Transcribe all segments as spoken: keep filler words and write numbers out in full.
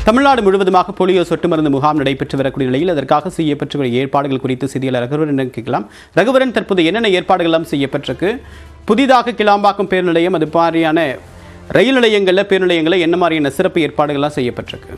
தமிழ்நாடு முழுவதுமாக போலியோ சொட்டு மருந்து முகாம் நடைபெற்று வரக்கூடிய நிலையில் அதற்காக செய்யப்பட்ட ஏற்பாடுகள் குறித்து செய்தியாளர் ரகுவரன் கேட்கலாம். ரகுவரன், தற்போது என்னென்ன ஏற்பாடுகள் எல்லாம் செய்யப்பட்டிருக்கு? புதிதாக கிளாம்பாக்கம் பேர் நிலையம், அது மாதிரியான ரயில் நிலையங்களில் பேர் நிலையங்களில் என்ன மாதிரியான சிறப்பு ஏற்பாடுகள்லாம் செய்யப்பட்டிருக்கு?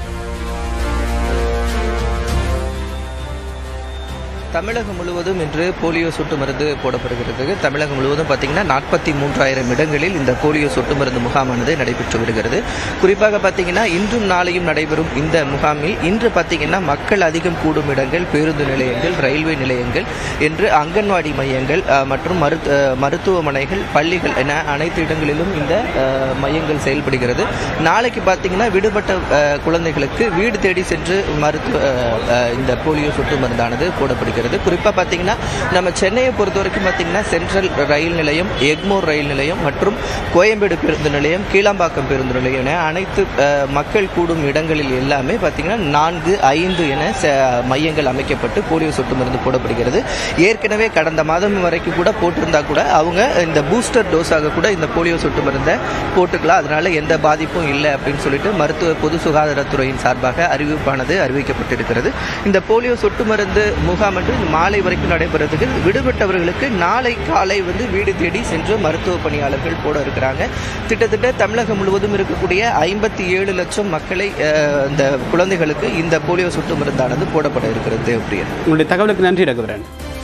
தமிழகம் முழுவதும் இன்று போலியோ சொட்டு மருந்து போடப்படுகிறது. தமிழகம் முழுவதும் பார்த்தீங்கன்னா நாற்பத்தி மூன்றாயிரம் இடங்களில் இந்த போலியோ சொட்டு மருந்து முகாமானது நடைபெற்று வருகிறது. குறிப்பாக பார்த்தீங்கன்னா இன்றும் நாளையும் நடைபெறும் இந்த முகாமில் இன்று பார்த்தீங்கன்னா மக்கள் அதிகம் கூடும் இடங்கள், பேருந்து நிலையங்கள், ரயில்வே நிலையங்கள் என்று அங்கன்வாடி மையங்கள் மற்றும் மருத்துவ மருத்துவமனைகள், பள்ளிகள் என அனைத்து இடங்களிலும் இந்த மையங்கள் செயல்படுகிறது. நாளைக்கு பார்த்தீங்கன்னா விடுபட்ட குழந்தைகளுக்கு வீடு தேடி சென்று மருத்துவ இந்த போலியோ சொட்டு மருந்தானது போடப்படுகிறது. குறிப்பாக பார்த்தீங்கன்னா நம்ம சென்னையை பொறுத்த வரைக்கும் பார்த்தீங்கன்னா சென்ட்ரல் ரயில் நிலையம், எக்மோர் ரயில் நிலையம் மற்றும் கோயம்பேடு பேருந்து நிலையம், கீழாம்பாக்கம் பேருந்து நிலையம் என அனைத்து மக்கள் கூடும் இடங்களில் எல்லாமே பார்த்தீங்கன்னா நான்கு ஐந்து என மையங்கள் அமைக்கப்பட்டு போலியோ சொட்டு மருந்து போடப்படுகிறது. ஏற்கனவே கடந்த மாதம் வரைக்கும் கூட போட்டிருந்தா கூட அவங்க இந்த பூஸ்டர் டோஸாக கூட இந்த போலியோ சொட்டு மருந்தை போட்டுக்கலாம், அதனால எந்த பாதிப்பும் இல்லை அப்படின்னு சொல்லிட்டு மருத்துவ பொது சுகாதாரத்துறையின் சார்பாக அறிவிப்பானது அறிவிக்கப்பட்டிருக்கிறது. இந்த போலியோ சொட்டு மருந்து முகாம் மாலை வரைக்கும் நடைபெறதுக்கு விடுபட்டவர்களுக்கு நாளை காலை வந்து வீடு தேடி சென்று மருத்துவ பணியாளர்கள் போட இருக்கிறாங்க. திட்டத்தட்ட தமிழகம் முழுவதும் இருக்கக்கூடிய ஐம்பத்தி ஏழு லட்சம் மக்களை இந்த குழந்தைகளுக்கு இந்த போலியோ சொட்டு மருந்தானது போடப்பட இருக்கிறது. உங்களுடைய தகவலுக்கு நன்றி ரகுவரன்.